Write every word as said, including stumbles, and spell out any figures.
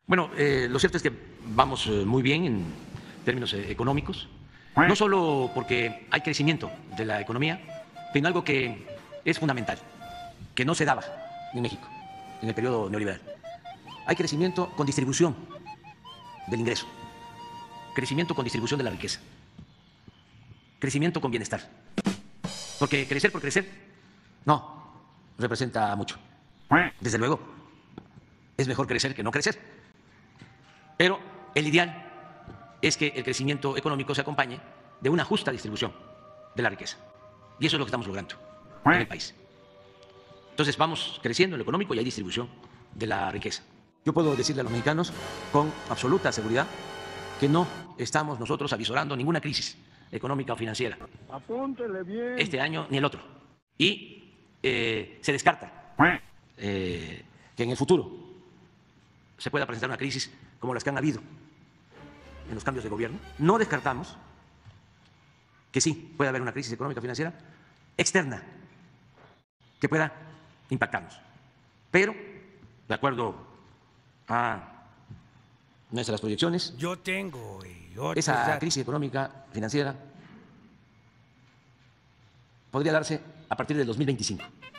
Bueno, eh, lo cierto es que vamos eh, muy bien en términos eh, económicos, no solo porque hay crecimiento de la economía, sino algo que es fundamental, que no se daba en México en el periodo neoliberal. Hay crecimiento con distribución del ingreso, crecimiento con distribución de la riqueza, crecimiento con bienestar. Porque crecer por crecer no representa mucho. Desde luego, es mejor crecer que no crecer. Pero el ideal es que el crecimiento económico se acompañe de una justa distribución de la riqueza. Y eso es lo que estamos logrando en el país. Entonces vamos creciendo en lo económico y hay distribución de la riqueza. Yo puedo decirle a los mexicanos con absoluta seguridad que no estamos nosotros avisorando ninguna crisis económica o financiera. Apúntele bien. Este año ni el otro. Y eh, se descarta eh, que en el futuro se pueda presentar una crisis como las que han habido en los cambios de gobierno. No descartamos que sí puede haber una crisis económica financiera externa que pueda impactarnos. Pero, de acuerdo a nuestras proyecciones, yo tengo y otros esa ya... crisis económica financiera podría darse a partir del dos mil veinticinco.